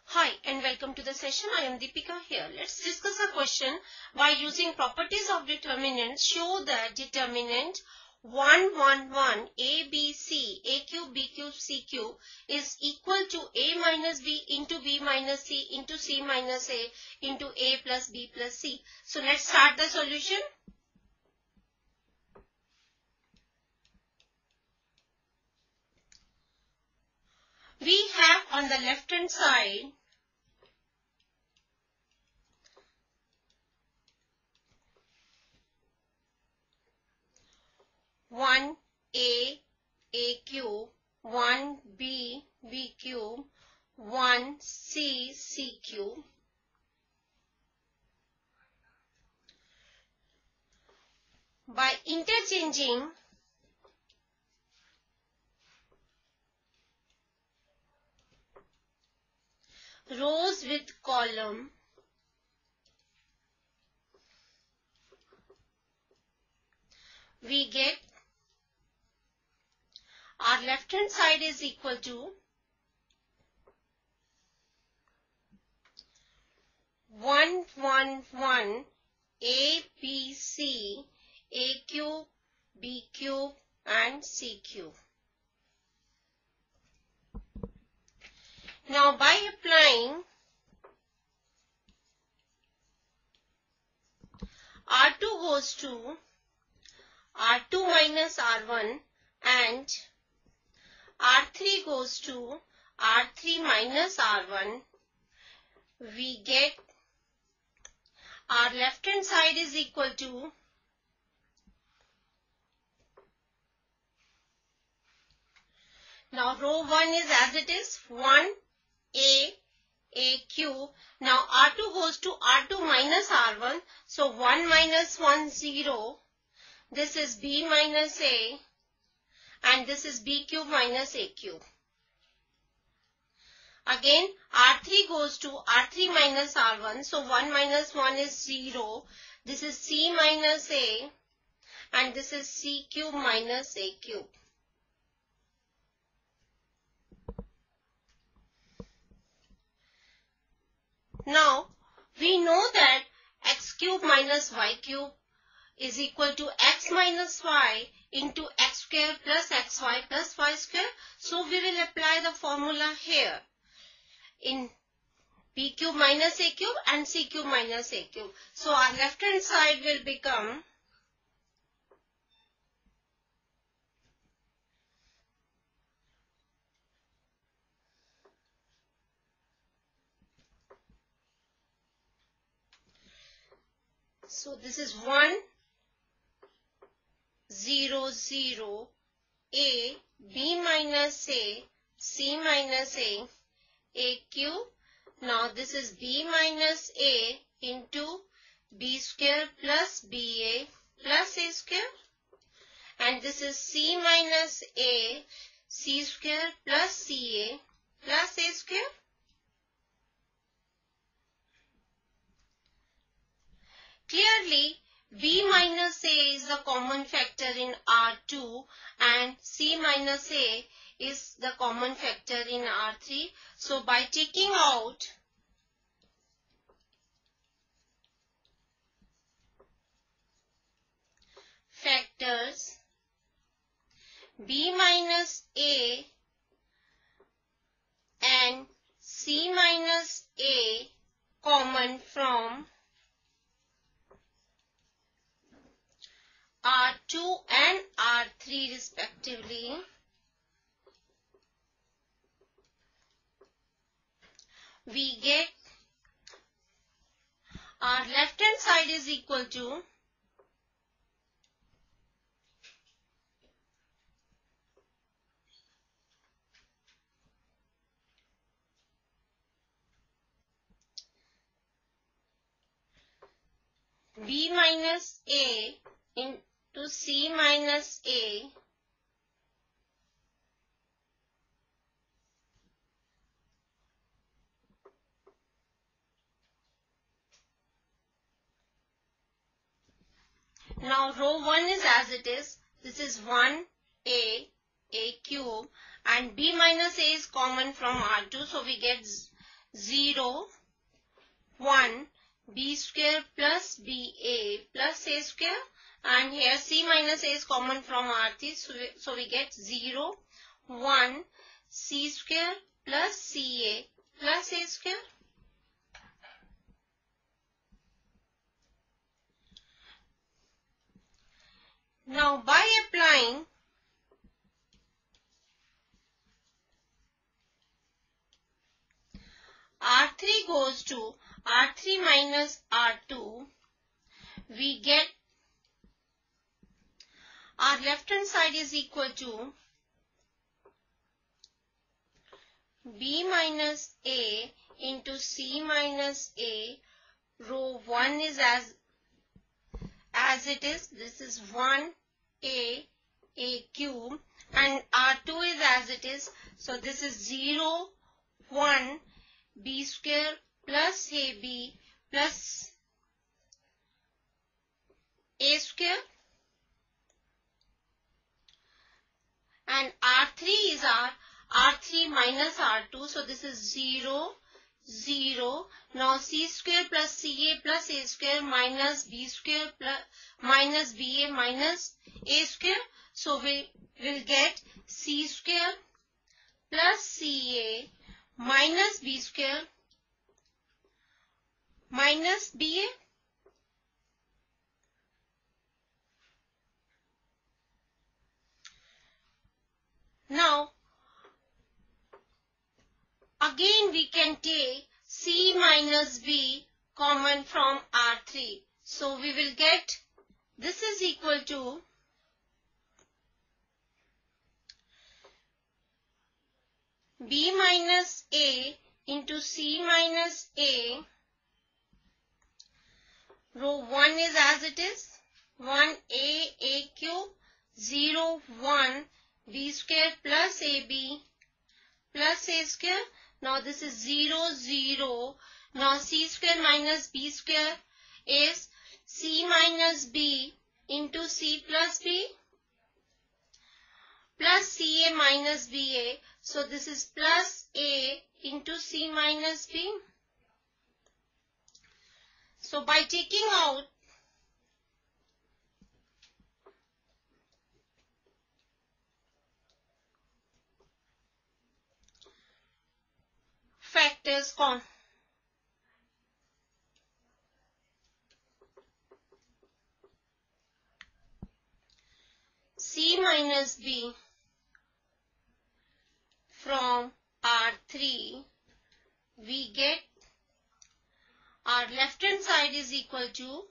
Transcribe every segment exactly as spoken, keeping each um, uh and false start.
Hi and welcome to the session. I am Deepika here. Let's discuss a question. By using properties of determinants, show that determinant one, one, one, A, B, C, A cube, B cube, C cube is equal to A minus B into B minus C into C minus A into A plus B plus C. So let's start the solution. We have on the left hand side one A, A cube, one B, B cube, one C, C cube. By interchanging rows with column, we get our left hand side is equal to one, one, one, A, B, C, A cube, B cube and C cube. Now by applying R two goes to R two minus R one and R three goes to R three minus R one, we get our left hand side is equal to now row one is as it is one A, A cube. Now R two goes to R two minus R one. So one minus one, zero. This is B minus A. And this is B cube minus A cube. Again, R three goes to R three minus R one. So one minus one is zero. This is C minus A. And this is C cube minus A cube. Now, we know that x cube minus y cube is equal to x minus y into x square plus xy plus y square. So, we will apply the formula here in b cube minus a cube and c cube minus a cube. So, our left hand side will become so this is one, zero, zero, A, B minus A, C minus A, A cube. Now this is B minus A into B square plus B A plus A square. And this is C minus A, C square plus C A plus A square. Clearly, B minus A is the common factor in R two and C minus A is the common factor in R three. So, by taking out factors B minus A and C minus A common from R two and R three respectively, we get our left hand side is equal to B minus A into C minus A now row one is as it is. This is one A, A cube and B minus A is common from R two. So we get zero, one, b square plus ba plus a square, and here c minus a is common from R three, so we, so we get zero, one, c square plus ca plus a square. Now by applying R three goes to R three minus R two, we get our left hand side is equal to b minus a into c minus a. Row one is as as it is. This is one a a cube, and R two is as it is. So this is zero, one, b square plus ab plus a square, and R three is our R three minus R two, so this is zero, zero. Now c square plus ca plus a square minus b square plus minus ba minus a square, so we will get c square plus ca minus b square minus ba. Now again we can take c minus b common from R three. So we will get, this is equal to b minus a into c minus a. Row one is as it is, one a a cube, zero, one, b square plus ab plus a square. Now this is zero, zero. Now c square minus b square is c minus b into c plus b plus ca minus ba. So this is plus a into c minus b. So by taking out factors con c minus b from R three, we get our left hand side is equal to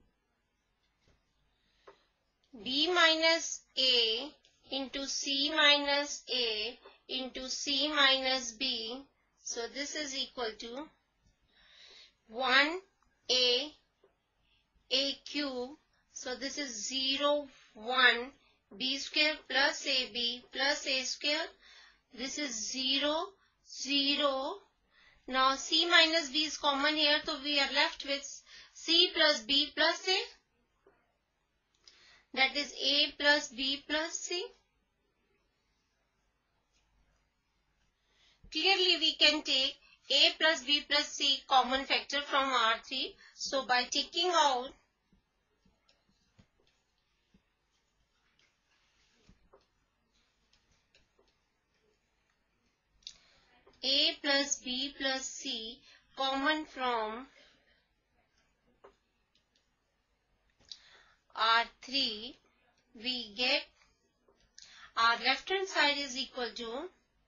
b minus a into c minus a into c minus b. So this is equal to one a a cube. So this is zero, one, b square plus ab plus a square. This is zero, zero. Now c minus b is common here, so we are left with c plus b plus a. That is a plus b plus c. Clearly we can take a plus b plus c common factor from R three. So by taking out a plus b plus c common from R three, we get our left hand side is equal to,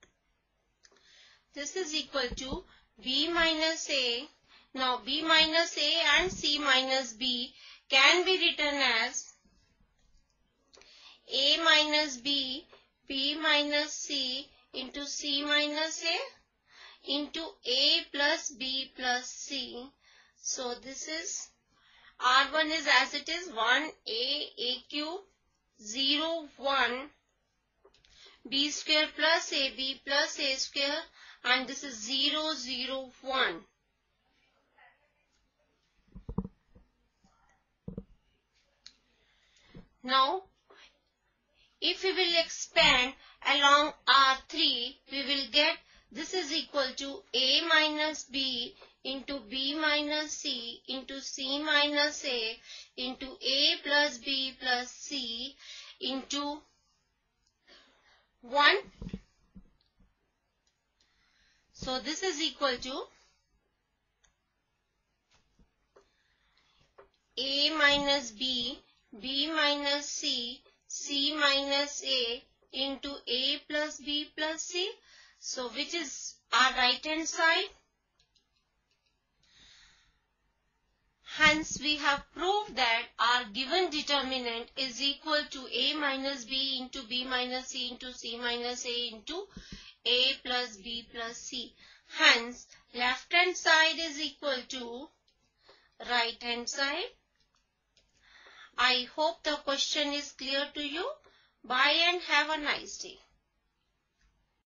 this is equal to b minus a. Now b minus a and c minus b can be written as a minus b, b minus c into c minus a into a plus b plus c. So this is R one is as it is, one a a cube, zero, one, b square plus ab plus a square, and this is zero, zero, one. Now, if we will expand along R three, we will get this is equal to A minus B into B minus C into C minus A into A plus B plus C into one. So this is equal to A minus B, B minus C, C minus A into A plus B plus C. So which is our right hand side? Hence we have proved that our given determinant is equal to A minus B into B minus C into C minus A into A plus B plus C. Hence left hand side is equal to right hand side. I hope the question is clear to you. Bye and have a nice day.